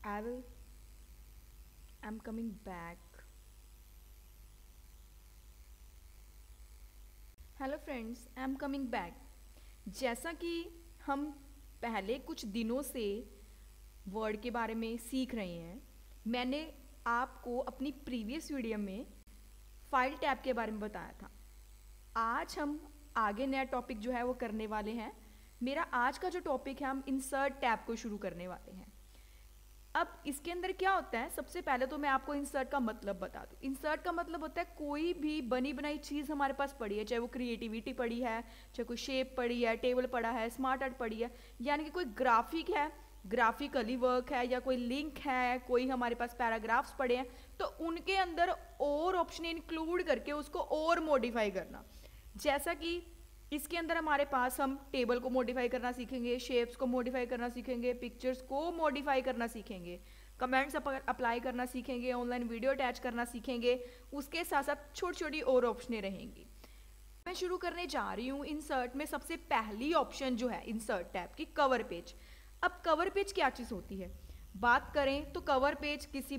I'm coming back. Hello friends, I am coming back. जैसा कि हम पहले कुछ दिनों से वर्ड के बारे में सीख रहे हैं, मैंने आपको अपनी प्रीवियस वीडियो में फाइल टैब के बारे में बताया था। आज हम आगे नया टॉपिक जो है वो करने वाले हैं। मेरा आज का जो टॉपिक है, हम इंसर्ट टैब को शुरू करने वाले हैं। अब इसके अंदर क्या होता है, सबसे पहले तो मैं आपको इंसर्ट का मतलब बता दूं। इंसर्ट का मतलब होता है कोई भी बनी बनाई चीज़ हमारे पास पड़ी है, चाहे वो क्रिएटिविटी पड़ी है, चाहे कोई शेप पड़ी है, टेबल पड़ा है, स्मार्ट आर्ट पड़ी है, यानी कि कोई ग्राफिक है, ग्राफिकली वर्क है, या कोई लिंक है, कोई हमारे पास पैराग्राफ्स पड़े हैं, तो उनके अंदर और ऑप्शन इंक्लूड करके उसको और मॉडिफाई करना। जैसा कि इसके अंदर हमारे पास हम टेबल को मॉडिफाई करना सीखेंगे, शेप्स को मॉडिफाई करना सीखेंगे, पिक्चर्स को मॉडिफाई करना सीखेंगे, कमेंट्स अप्लाई करना सीखेंगे, ऑनलाइन वीडियो अटैच करना सीखेंगे। उसके साथ साथ छोटी छोटी और ऑप्शनें रहेंगी। मैं शुरू करने जा रही हूँ इंसर्ट में। सबसे पहली ऑप्शन जो है इंसर्ट टैब की, कवर पेज। अब कवर पेज क्या चीज़ होती है, बात करें तो कवर पेज किसी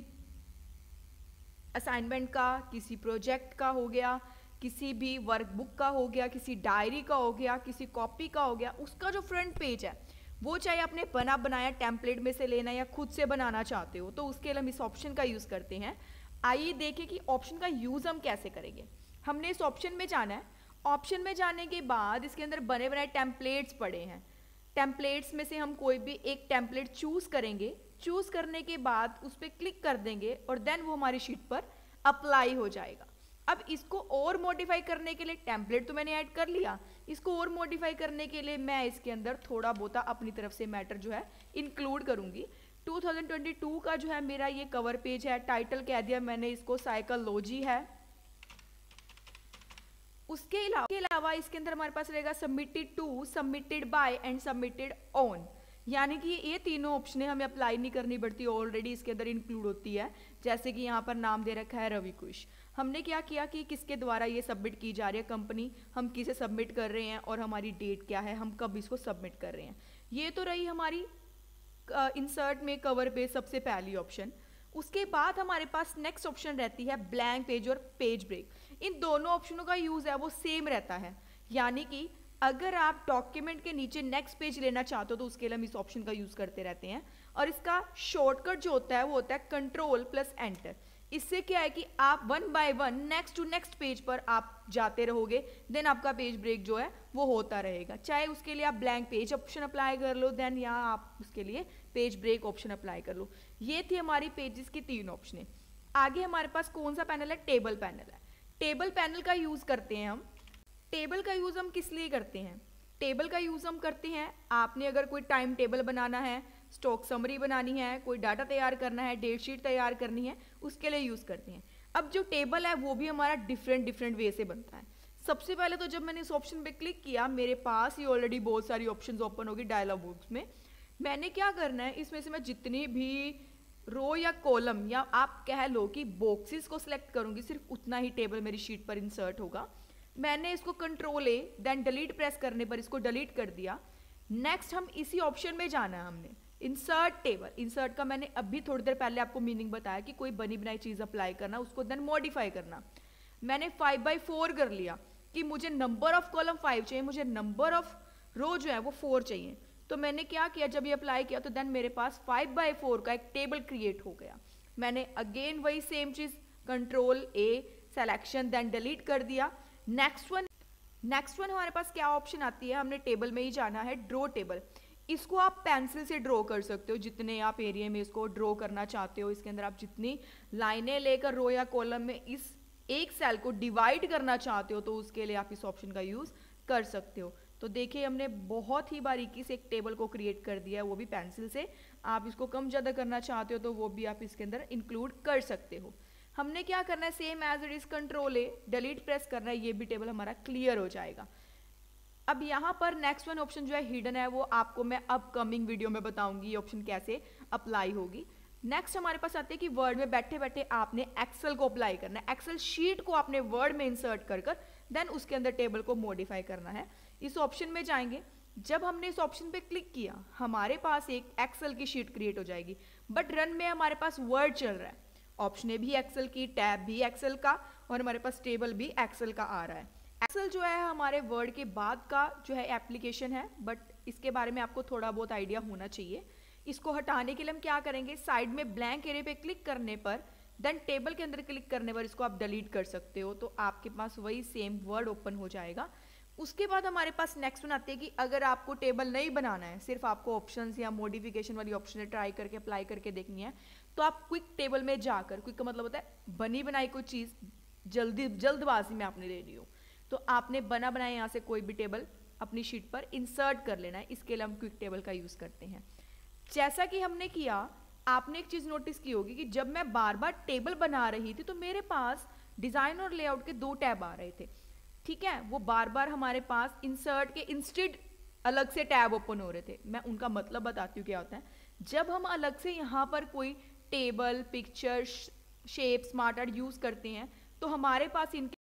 असाइनमेंट का, किसी प्रोजेक्ट का हो गया, किसी भी वर्कबुक का हो गया, किसी डायरी का हो गया, किसी कॉपी का हो गया, उसका जो फ्रंट पेज है वो चाहे आपने बना बनाया टेम्पलेट में से लेना या खुद से बनाना चाहते हो, तो उसके लिए हम इस ऑप्शन का यूज़ करते हैं। आइए देखें कि ऑप्शन का यूज़ हम कैसे करेंगे। हमने इस ऑप्शन में जाना है। ऑप्शन में जाने के बाद इसके अंदर बने बनाए टेम्पलेट्स पड़े हैं। टेम्पलेट्स में से हम कोई भी एक टेम्पलेट चूज़ करेंगे। चूज़ करने के बाद उस पर क्लिक कर देंगे और देन वो हमारी शीट पर अप्लाई हो जाएगा। अब इसको और मॉडिफाई करने के लिए, टेम्पलेट तो मैंने ऐड कर लिया, इसको और मॉडिफाई करने के लिए मैं इसके अंदर थोड़ा बहुत अपनी तरफ से मैटर जो है इंक्लूड करूंगी। 2022 का जो है मेरा ये कवर पेज है। टाइटल कह दिया मैंने इसको साइकोलॉजी है। उसके अलावा इसके अंदर हमारे पास रहेगा submitted to, submitted by and submitted on, यानी कि ये तीनों ऑप्शन हमें अप्लाई नहीं करनी पड़ती, ऑलरेडी इसके अंदर इंक्लूड होती है। जैसे कि यहाँ पर नाम दे रखा है रवि कुश। हमने क्या किया कि किसके द्वारा ये सबमिट की जा रही है कंपनी, हम किसे सबमिट कर रहे हैं और हमारी डेट क्या है, हम कब इसको सबमिट कर रहे हैं। ये तो रही हमारी इंसर्ट में कवर पेज सबसे पहली ऑप्शन। उसके बाद हमारे पास नेक्स्ट ऑप्शन रहती है ब्लैंक पेज और पेज ब्रेक। इन दोनों ऑप्शनों का यूज़ है वो सेम रहता है, यानी कि अगर आप डॉक्यूमेंट के नीचे नेक्स्ट पेज लेना चाहते हो तो उसके लिए हम इस ऑप्शन का यूज़ करते रहते हैं। और इसका शॉर्टकट जो होता है वो होता है कंट्रोल प्लस एंटर। इससे क्या है कि आप one by one next to next page पर आप जाते रहोगे, देन आपका पेज ब्रेक जो है वो होता रहेगा। चाहे उसके लिए आप ब्लैंक पेज ऑप्शन अप्लाई कर लो, देन यहाँ आप उसके लिए पेज ब्रेक ऑप्शन अप्लाई कर लो। ये थी हमारी पेजेस की तीन ऑप्शनें। आगे हमारे पास कौन सा पैनल है, टेबल पैनल है। टेबल पैनल का यूज़ करते हैं हम। टेबल का यूज़ हम किस लिए करते हैं, टेबल का यूज़ हम करते हैं, आपने अगर कोई टाइम टेबल बनाना है, स्टॉक समरी बनानी है, कोई डाटा तैयार करना है, डेट शीट तैयार करनी है, उसके लिए यूज़ करते हैं। अब जो टेबल है वो भी हमारा डिफरेंट वे से बनता है। सबसे पहले तो जब मैंने इस ऑप्शन पे क्लिक किया, मेरे पास ही ऑलरेडी बहुत सारी ऑप्शंस ओपन होगी डायलॉग बॉक्स में। मैंने क्या करना है, इसमें से मैं जितनी भी रो या कॉलम या आप कह लो कि बॉक्सेस को सिलेक्ट करूंगी, सिर्फ उतना ही टेबल मेरी शीट पर इंसर्ट होगा। मैंने इसको control A then delete press करने पर इसको डिलीट कर दिया। नेक्स्ट हम इसी ऑप्शन में जाना है, हमने इंसर्ट टेबल। इंसर्ट का मैंने अभी थोड़ी देर पहले आपको मीनिंग बताया कि कोई बनी बनाई चीज़ अप्लाई करना, उसको देन मॉडिफाई करना। मैंने 5x4 कर लिया कि मुझे नंबर ऑफ कॉलम 5 चाहिए, मुझे नंबर ऑफ रो जो है वो 4 चाहिए। तो मैंने क्या किया, जब ये अप्लाई किया तो देन मेरे पास 5x4 का एक टेबल क्रिएट हो गया। मैंने अगेन वही सेम चीज़ control A selection then delete कर दिया। नेक्स्ट वन हमारे पास क्या ऑप्शन आती है, हमने टेबल में ही जाना है, ड्रॉ टेबल। इसको आप पेंसिल से ड्रॉ कर सकते हो, जितने आप एरिया में इसको ड्रॉ करना चाहते हो। इसके अंदर आप जितनी लाइनें लेकर रो या कॉलम में इस एक सेल को डिवाइड करना चाहते हो तो उसके लिए आप इस ऑप्शन का यूज़ कर सकते हो। तो देखिए हमने बहुत ही बारीकी से एक टेबल को क्रिएट कर दिया है, वो भी पेंसिल से। आप इसको कम ज़्यादा करना चाहते हो तो वो भी आप इसके अंदर इंक्लूड कर सकते हो। हमने क्या करना है, same as it is control A delete press करना है, ये भी टेबल हमारा क्लियर हो जाएगा। अब यहाँ पर नेक्स्ट वन ऑप्शन जो है हिडन है, वो आपको मैं अपकमिंग वीडियो में बताऊंगी ये ऑप्शन कैसे अप्लाई होगी। नेक्स्ट हमारे पास आते हैं कि वर्ड में बैठे बैठे आपने एक्सेल को अप्लाई करना है, एक्सेल शीट को आपने वर्ड में इंसर्ट कर देन उसके अंदर टेबल को मॉडिफाई करना है। इस ऑप्शन में जाएंगे, जब हमने इस ऑप्शन पे क्लिक किया हमारे पास एक एक्सेल की शीट क्रिएट हो जाएगी, बट रन में हमारे पास वर्ड चल रहा है, ऑप्शन भी एक्सेल की, टैब भी एक्सेल का, और हमारे पास टेबल भी एक्सेल का आ रहा है। एक्सेल जो है हमारे वर्ड के बाद का जो है एप्लीकेशन है, बट इसके बारे में आपको थोड़ा बहुत आइडिया होना चाहिए। इसको हटाने के लिए हम क्या करेंगे, साइड में ब्लैंक एरिया पे क्लिक करने पर देन टेबल के अंदर क्लिक करने पर इसको आप डिलीट कर सकते हो, तो आपके पास वही सेम वर्ड ओपन हो जाएगा। उसके बाद हमारे पास नेक्स्ट वन आती है कि अगर आपको टेबल नहीं बनाना है, सिर्फ आपको ऑप्शंस या मॉडिफिकेशन वाली ऑप्शन ट्राई करके अप्लाई करके देखनी है, तो आप क्विक टेबल में जाकर, क्विक का मतलब होता है बनी बनाई कोई चीज़ जल्दबाजी में आपने लेनी हो, तो आपने बना बनाया यहाँ से कोई भी टेबल अपनी शीट पर इंसर्ट कर लेना है। इसके लिए हम क्विक टेबल का यूज़ करते हैं। जैसा कि हमने किया, आपने एक चीज़ नोटिस की होगी कि जब मैं बार बार टेबल बना रही थी तो मेरे पास डिज़ाइन और लेआउट के 2 टैब आ रहे थे, ठीक है, वो बार बार हमारे पास इंसर्ट के इंस्टेड अलग से टैब ओपन हो रहे थे। मैं उनका मतलब बताती हूँ क्या होता है। जब हम अलग से यहाँ पर कोई table, picture, shape, smart art use करते हैं तो हमारे पास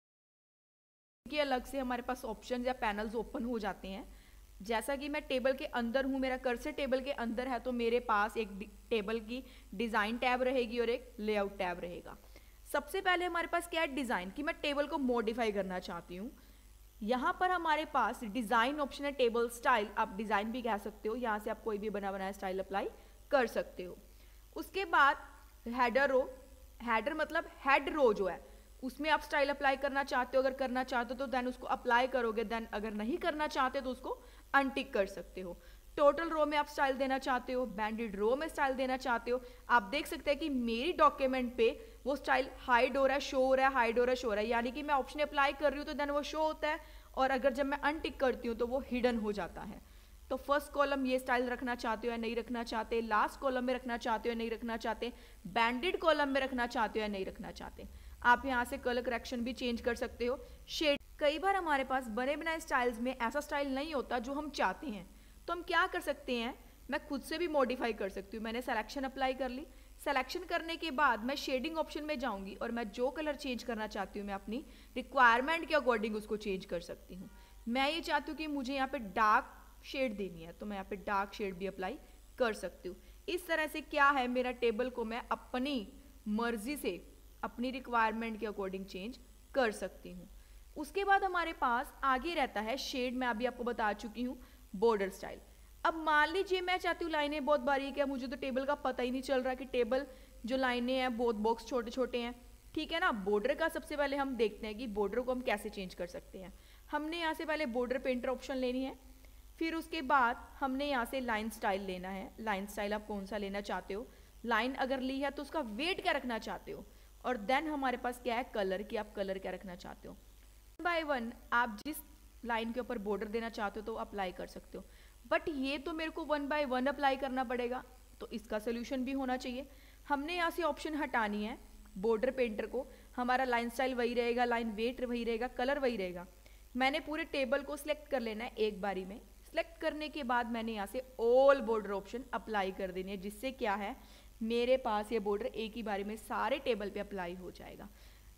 इनके अलग से हमारे पास ऑप्शन या पैनल्स ओपन हो जाते हैं। जैसा कि मैं टेबल के अंदर हूँ, मेरा कर्सर टेबल के अंदर है, तो मेरे पास एक टेबल की डिज़ाइन टैब रहेगी और एक लेआउट टैब रहेगा। सबसे पहले हमारे पास क्या है, डिज़ाइन, कि मैं टेबल को मॉडिफाई करना चाहती हूँ। यहाँ पर हमारे पास डिज़ाइन ऑप्शन है, टेबल स्टाइल, आप डिज़ाइन भी कह सकते हो, यहाँ से आप कोई भी बना बनाया स्टाइल अप्लाई कर सकते हो। उसके बाद हेडर रो, हेडर मतलब हेड रो जो है उसमें आप स्टाइल अप्लाई करना चाहते हो, अगर करना चाहते हो तो देन उसको अप्लाई करोगे, देन अगर नहीं करना चाहते तो उसको अनटिक कर सकते हो। टोटल रो में आप स्टाइल देना चाहते हो, बैंडेड रो में स्टाइल देना चाहते हो। आप देख सकते हैं कि मेरी डॉक्यूमेंट पे वो स्टाइल हाइड हो रहा है, शो हो रहा है, हाइड हो रहा है, शो हो रहा है, यानी कि मैं ऑप्शन अप्लाई कर रही हूँ तो देन वो शो होता है, और अगर जब मैं अनटिक करती हूँ तो वो हिडन हो जाता है। तो फर्स्ट कॉलम ये स्टाइल रखना चाहते हो या नहीं रखना चाहते, लास्ट कॉलम में रखना चाहते हो या नहीं रखना चाहते, बैंडेड कॉलम में रखना चाहते हो या नहीं रखना चाहते। आप यहाँ से कलर करेक्शन भी चेंज कर सकते हो, शेड। कई बार हमारे पास बने बनाए स्टाइल्स में ऐसा स्टाइल नहीं होता जो हम चाहते हैं, तो हम क्या कर सकते हैं, मैं खुद से भी मॉडिफाई कर सकती हूँ। मैंने सिलेक्शन अप्लाई कर ली, सिलेक्शन करने के बाद मैं शेडिंग ऑप्शन में जाऊंगी और मैं जो कलर चेंज करना चाहती हूँ मैं अपनी रिक्वायरमेंट के अकॉर्डिंग उसको चेंज कर सकती हूँ। मैं ये चाहती हूँ कि मुझे यहाँ पे डार्क शेड देनी है, तो मैं यहाँ पे डार्क शेड भी अप्लाई कर सकती हूँ। इस तरह से क्या है, मेरा टेबल को मैं अपनी मर्जी से अपनी रिक्वायरमेंट के अकॉर्डिंग चेंज कर सकती हूँ। उसके बाद हमारे पास आगे रहता है शेड, मैं अभी आपको बता चुकी हूँ, बॉर्डर स्टाइल। अब मान लीजिए मैं चाहती हूँ लाइनें बहुत बारीक है, मुझे तो टेबल का पता ही नहीं चल रहा कि टेबल जो लाइनें हैं बहुत बॉक्स छोटे छोटे हैं, ठीक है ना। बॉर्डर का सबसे पहले हम देखते हैं कि बॉर्डर को हम कैसे चेंज कर सकते हैं। हमने यहाँ से पहले बॉर्डर पेंटर ऑप्शन लेनी है, फिर उसके बाद हमने यहाँ से लाइन स्टाइल लेना है। लाइन स्टाइल आप कौन सा लेना चाहते हो, लाइन अगर ली है तो उसका वेट क्या रखना चाहते हो, और देन हमारे पास क्या है कलर, कि आप कलर क्या रखना चाहते हो। 1 बाय 1 आप जिस लाइन के ऊपर बॉर्डर देना चाहते हो तो अप्लाई कर सकते हो, बट ये तो मेरे को 1 बाय 1 अप्लाई करना पड़ेगा, तो इसका सोल्यूशन भी होना चाहिए। हमने यहाँ से ऑप्शन हटानी है बॉर्डर पेंटर को, हमारा लाइन स्टाइल वही रहेगा, लाइन वेट वही रहेगा, कलर वही रहेगा। मैंने पूरे टेबल को सिलेक्ट कर लेना है एक बारी में। सिलेक्ट करने के बाद मैंने यहाँ से ऑल बॉर्डर ऑप्शन अप्लाई कर देनी है, जिससे क्या है मेरे पास ये बॉर्डर एक ही बारी में सारे टेबल पे अप्लाई हो जाएगा।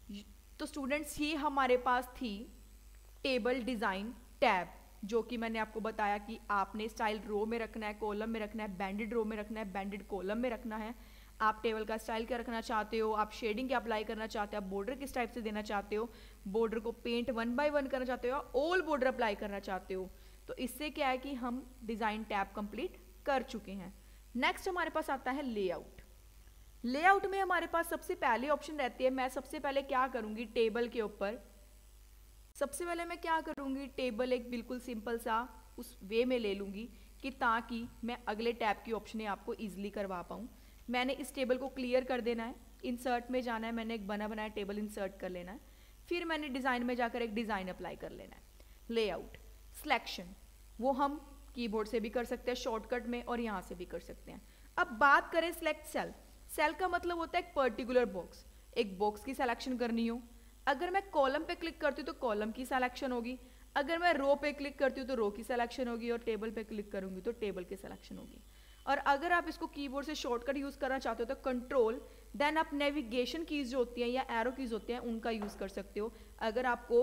तो स्टूडेंट्स ये हमारे पास थी टेबल डिज़ाइन टैब, जो कि मैंने आपको बताया कि आपने स्टाइल रो में रखना है, कॉलम में रखना है, बैंडेड रो में रखना है, बैंडेड कॉलम में रखना है। आप टेबल का स्टाइल क्या रखना चाहते हो, आप शेडिंग क्या अप्लाई करना चाहते हो, आप बॉर्डर किस टाइप से देना चाहते हो, बॉर्डर को पेंट 1 बाय 1 करना चाहते हो या ऑल बॉर्डर अप्लाई करना चाहते हो। तो इससे क्या है कि हम डिज़ाइन टैब कंप्लीट कर चुके हैं। नेक्स्ट हमारे पास आता है लेआउट। लेआउट में हमारे पास सबसे पहले ऑप्शन रहती है, मैं सबसे पहले क्या करूँगी, टेबल के ऊपर सबसे पहले मैं क्या करूँगी, टेबल एक बिल्कुल सिंपल सा उस वे में ले लूँगी कि ताकि मैं अगले टैब की ऑप्शनें आपको ईजिली करवा पाऊँ। मैंने इस टेबल को क्लियर कर देना है, इंसर्ट में जाना है, मैंने एक बना बनाया टेबल इंसर्ट कर लेना है, फिर मैंने डिज़ाइन में जाकर एक डिज़ाइन अप्लाई कर लेना है। लेआउट सिलेक्शन वो हम कीबोर्ड से भी कर सकते हैं शॉर्टकट में, और यहाँ से भी कर सकते हैं। अब बात करें सिलेक्ट सेल। सेल का मतलब होता है एक पर्टिकुलर बॉक्स, एक बॉक्स की सिलेक्शन करनी हो। अगर मैं कॉलम पे क्लिक करती हूँ तो कॉलम की सिलेक्शन होगी, अगर मैं रो पे क्लिक करती हूँ तो रो की सिलेक्शन होगी, और टेबल पे क्लिक करूँगी तो टेबल की सिलेक्शन होगी। और अगर आप इसको कीबोर्ड से शॉर्टकट यूज़ करना चाहते हो तो कंट्रोल, देन आप नेविगेशन कीज़ जो होती हैं या एरो कीज़ होती हैं उनका यूज़ कर सकते हो। अगर आपको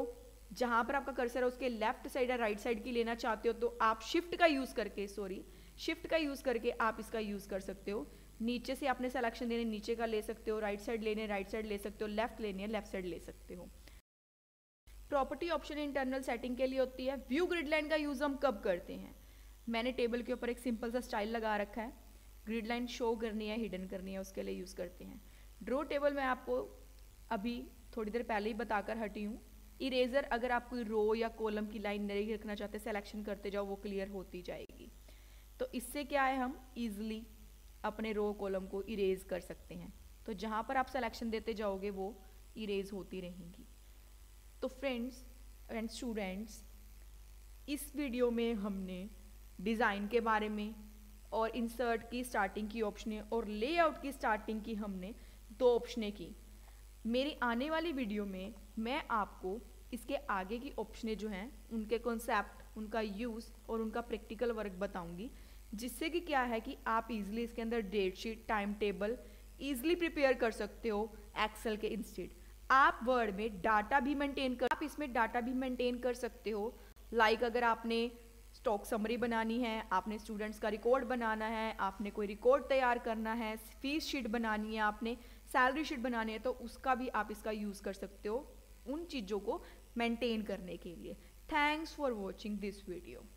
जहाँ पर आपका कर्सर है उसके लेफ्ट साइड या राइट साइड की लेना चाहते हो तो आप शिफ्ट का यूज़ करके आप इसका यूज़ कर सकते हो। नीचे से आपने सिलेक्शन लेने नीचे का ले सकते हो, राइट साइड लेने राइट साइड ले सकते हो, लेफ्ट लेनी है लेफ्ट साइड ले सकते हो। प्रॉपर्टी ऑप्शन इंटरनल सेटिंग के लिए होती है। व्यू ग्रिड लाइन का यूज़ हम कब करते हैं? मैंने टेबल के ऊपर एक सिंपल सा स्टाइल लगा रखा है, ग्रिड लाइन शो करनी है हिडन करनी है, उसके लिए यूज़ करते हैं। ड्रॉ टेबल में आपको अभी थोड़ी देर पहले ही बताकर हटी हूँ। इरेजर अगर आप कोई रो या कॉलम की लाइन नहीं रखना चाहते, सिलेक्शन करते जाओ, वो क्लियर होती जाएगी। तो इससे क्या है, हम इजीली अपने रो कॉलम को इरेज कर सकते हैं। तो जहाँ पर आप सिलेक्शन देते जाओगे वो इरेज होती रहेंगी। तो फ्रेंड्स एंड स्टूडेंट्स, इस वीडियो में हमने डिज़ाइन के बारे में और इंसर्ट की स्टार्टिंग की ऑप्शनें और लेआउट की स्टार्टिंग की हमने 2 ऑप्शनें की। मेरी आने वाली वीडियो में मैं आपको इसके आगे की ऑप्शनें जो हैं उनके कॉन्सेप्ट, उनका यूज़ और उनका प्रैक्टिकल वर्क बताऊंगी, जिससे कि क्या है कि आप इजीली इसके अंदर date sheet, time table easily prepare कर सकते हो एक्सेल के इंस्टेड। आप वर्ड में डाटा भी मेंटेन कर, आप इसमें डाटा भी मेंटेन कर सकते हो। लाइक अगर आपने स्टॉक समरी बनानी है, आपने स्टूडेंट्स का रिकॉर्ड बनाना है, आपने कोई रिकॉर्ड तैयार करना है, फीस शीट बनानी है, आपने सैलरी शीट बनानी है, तो उसका भी आप इसका यूज़ कर सकते हो उन चीज़ों को मेंटेन करने के लिए। Thanks for watching this video.